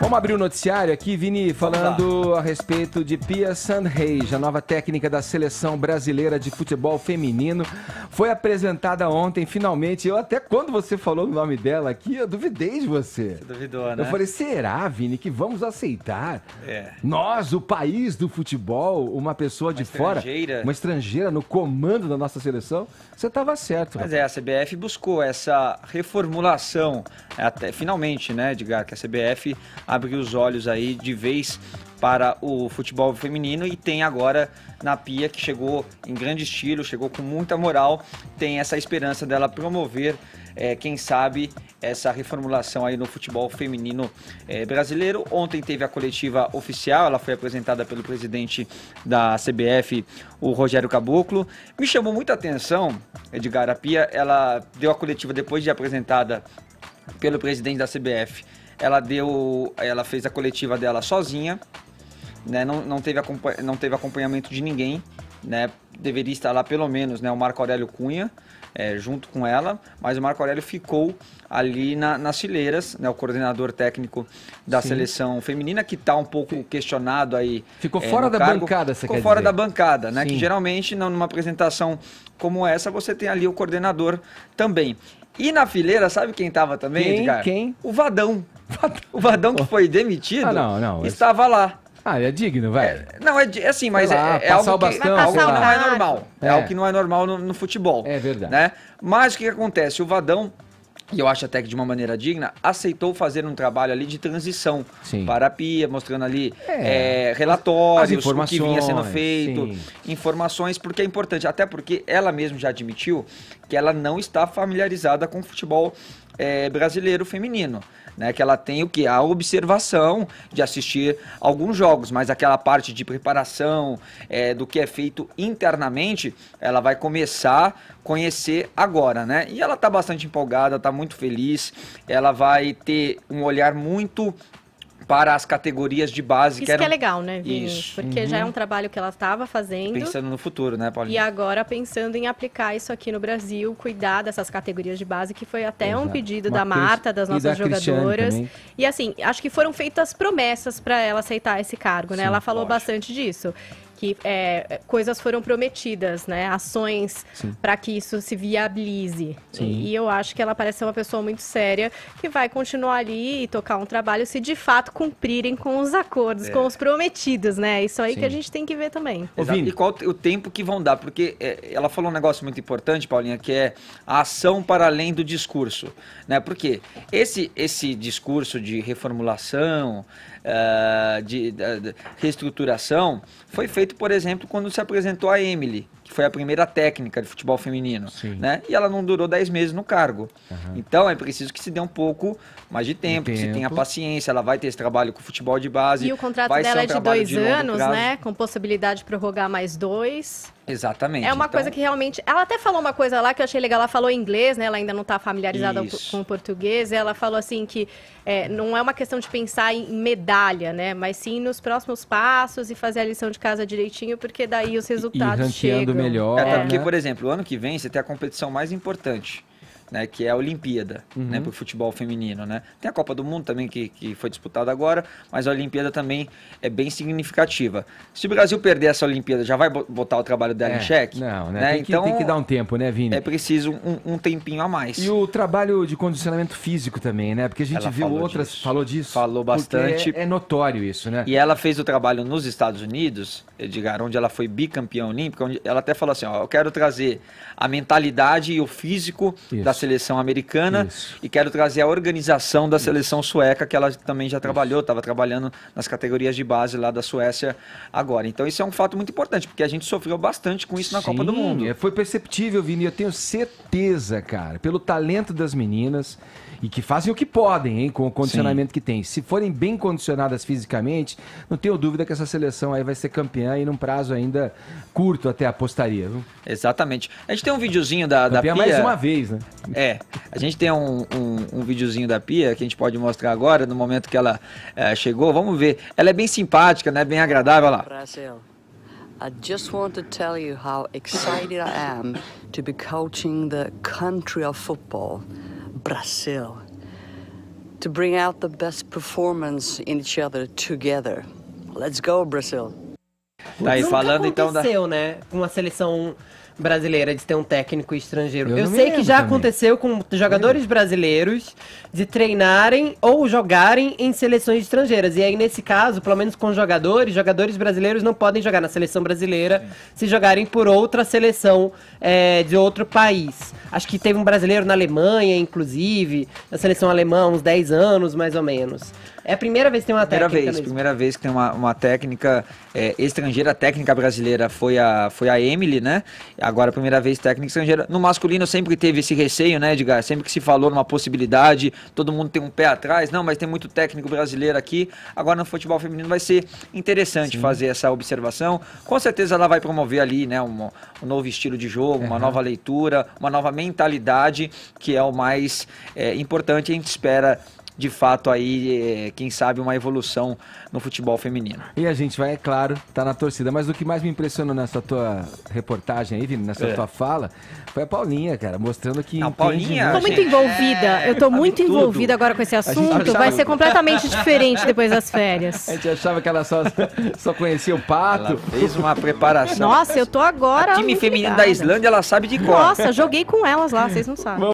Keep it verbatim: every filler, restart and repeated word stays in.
Vamos abrir o noticiário aqui, Vini, falando a respeito de Pia Sundhage, a nova técnica da seleção brasileira de futebol feminino. Foi apresentada ontem, finalmente. Eu até quando você falou o nome dela aqui, eu duvidei de você. Você duvidou, né? Eu falei, será, Vini, que vamos aceitar? É. Nós, o país do futebol, uma pessoa Uma de fora, estrangeira. uma estrangeira no comando da nossa seleção? Você estava certo. Mas rapaz. é, a C B F buscou essa reformulação, até finalmente, né, Edgar, que a C B F abriu os olhos aí de vez para o futebol feminino e tem agora na Pia, que chegou em grande estilo, chegou com muita moral, tem essa esperança dela promover, é, quem sabe, essa reformulação aí no futebol feminino é, brasileiro. Ontem teve a coletiva oficial, ela foi apresentada pelo presidente da C B F, o Rogério Caboclo. Me chamou muita atenção, Edgar, a Pia, ela deu a coletiva depois de apresentada pelo presidente da C B F. Ela deu, ela fez a coletiva dela sozinha, né? Não, não, teve, não teve acompanhamento de ninguém, né? Deveria estar lá pelo menos, né, o Marco Aurélio Cunha, é, junto com ela, mas o Marco Aurélio ficou ali na, nas fileiras, né, o coordenador técnico da Sim. seleção feminina, que está um pouco questionado aí. Ficou é, fora da cargo. bancada, você Ficou quer fora dizer. da bancada, né? Sim. Que geralmente, numa apresentação como essa, você tem ali o coordenador também. E na fileira, sabe quem estava também, Quem? Edgar? Quem? O Vadão. O Vadão que foi demitido, Ah, não, não, estava lá. Ah, é digno, vai. É, não, é, é assim, mas lá, é, é passar algo, o bastão, que, algo que sei não lá. é normal. É, É. algo que não é normal no, no futebol. É verdade. Né? Mas o que, que acontece? O Vadão, e eu acho até que de uma maneira digna, aceitou fazer um trabalho ali de transição Sim. para a Pia, mostrando ali É, é, relatórios, as o que vinha sendo informações, feito, sim. informações, porque é importante, até porque ela mesma já admitiu que ela não está familiarizada com o futebol é, brasileiro feminino. Né, que ela tem o que? A observação de assistir alguns jogos, mas aquela parte de preparação é, do que é feito internamente, ela vai começar a conhecer agora, né? E ela tá bastante empolgada, tá muito feliz, ela vai ter um olhar muito para as categorias de base. Isso que, eram... que é legal, né, Vini? Isso. Porque Uhum. já é um trabalho que ela estava fazendo. Pensando no futuro, né, Paulinha? E agora pensando em aplicar isso aqui no Brasil, cuidar dessas categorias de base, que foi até Exato. um pedido Uma da Marta, das e nossas da Cristiane jogadoras. também. E assim, acho que foram feitas promessas para ela aceitar esse cargo, né? Sim, ela falou lógico. bastante disso. Que é, coisas foram prometidas, né? Ações para que isso se viabilize. Sim. E, e eu acho que ela parece ser uma pessoa muito séria, que vai continuar ali e tocar um trabalho se de fato cumprirem com os acordos, É. com os prometidos, né? Isso aí Sim. que a gente tem que ver também. Ô, Exato. Vini. E qual o tempo que vão dar? Porque é, ela falou um negócio muito importante, Paulinha, que é a ação para além do discurso. Né? Porque esse, esse discurso de reformulação, uh, de, de, de reestruturação, foi feito, por exemplo, quando se apresentou a Emily, que foi a primeira técnica de futebol feminino. Né? E ela não durou dez meses no cargo. Uhum. Então é preciso que se dê um pouco mais de tempo, Um que se tenha tempo. paciência, ela vai ter esse trabalho com o futebol de base. E o contrato vai ser dela um é de trabalho dois de longo anos, prazo. né? Com possibilidade de prorrogar mais dois. Exatamente. É uma Então, coisa que realmente... Ela até falou uma coisa lá que eu achei legal. Ela falou inglês, né? Ela ainda não está familiarizada Isso. com o português. Ela falou assim que é, não é uma questão de pensar em medalha, né? Mas sim nos próximos passos e fazer a lição de casa direitinho, porque daí os resultados ranqueando chegam. melhor. É, até É, porque, né? por exemplo, o ano que vem você tem a competição mais importante, né, que é a Olimpíada, Uhum. né, para o futebol feminino, né? Tem a Copa do Mundo também que, que foi disputada agora, mas a Olimpíada também é bem significativa. Se o Brasil perder essa Olimpíada, já vai bo- botar o trabalho dela É, em xeque? Não, né? Né? Tem, que, Então tem que dar um tempo, né, Vini? é preciso um, um tempinho a mais. E o trabalho de condicionamento físico também, né? Porque a gente Ela viu falou outras... disso. Falou disso? Falou Porque bastante. É, é notório isso, né? E ela fez o trabalho nos Estados Unidos, Edgar, onde ela foi bicampeã olímpica, onde ela até falou assim, ó, eu quero trazer a mentalidade e o físico Isso. da seleção americana Isso. e quero trazer a organização da seleção sueca, que ela também já trabalhou, estava trabalhando nas categorias de base lá da Suécia agora. Então isso é um fato muito importante, porque a gente sofreu bastante com isso na Copa do Sim, Mundo. é, foi perceptível, Vini. Eu tenho certeza, cara, pelo talento das meninas e que fazem o que podem, hein, com o condicionamento Sim. que tem. Se forem bem condicionadas fisicamente, não tenho dúvida que essa seleção aí vai ser campeã e num prazo ainda curto até apostaria. Viu? Exatamente. A gente tem um videozinho da, da Campeã Pia. mais uma vez, né? É, a gente tem um, um, um videozinho da Pia que a gente pode mostrar agora, no momento que ela eh, chegou. Vamos ver. Ela é bem simpática, né? Bem agradável. Olha lá. Brazil. I just want to tell you how excited I am to be coaching the country of football, Brazil. to bring out the best performance in each other together. Let's go, Brazil. Tá aí Nunca falando então da... aconteceu, né, com a seleção brasileira de ter um técnico estrangeiro. Eu Eu, não me sei que lembro já também. aconteceu com jogadores brasileiros de treinarem ou jogarem em seleções estrangeiras. E aí, nesse caso, pelo menos com jogadores, jogadores brasileiros não podem jogar na seleção brasileira se jogarem por outra seleção é, de outro país. Acho que teve um brasileiro na Alemanha, inclusive, na seleção alemã há uns dez anos, mais ou menos. É a primeira vez que tem uma Primeira técnica vez, mesmo. primeira vez que tem uma, uma técnica é, estrangeira, a técnica brasileira foi a, foi a Emily, né? Agora a primeira vez técnica estrangeira. No masculino sempre teve esse receio, né, Edgar? Sempre que se falou numa possibilidade, todo mundo tem um pé atrás, não, mas tem muito técnico brasileiro aqui. Agora no futebol feminino vai ser interessante Sim. fazer essa observação. Com certeza ela vai promover ali, né, um, um novo estilo de jogo, uma uhum. nova leitura, uma nova mentalidade, que é o mais é, importante. A gente espera de fato aí, quem sabe, uma evolução no futebol feminino. E a gente vai, é claro, tá na torcida. Mas o que mais me impressionou nessa tua reportagem aí, Vini, nessa é. tua fala, foi a Paulinha, cara, mostrando que... Não, Paulinha... Tô muito envolvida, é, eu tô muito tudo. envolvida agora com esse assunto, achava... vai ser completamente diferente depois das férias. A gente achava que ela só, só conhecia o pato. Ela fez uma preparação. Nossa, eu tô agora... O time feminino ligada. da Islândia, ela sabe de cor. Nossa, joguei com elas lá, vocês não sabem.